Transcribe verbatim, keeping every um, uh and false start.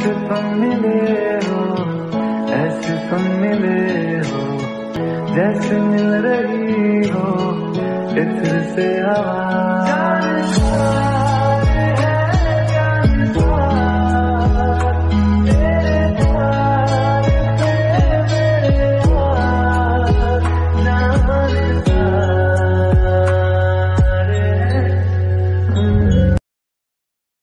ऐसे तुम मिले हो, ऐसे तुम मिले हो, जैसे मिल रही हो इत्र से हवा।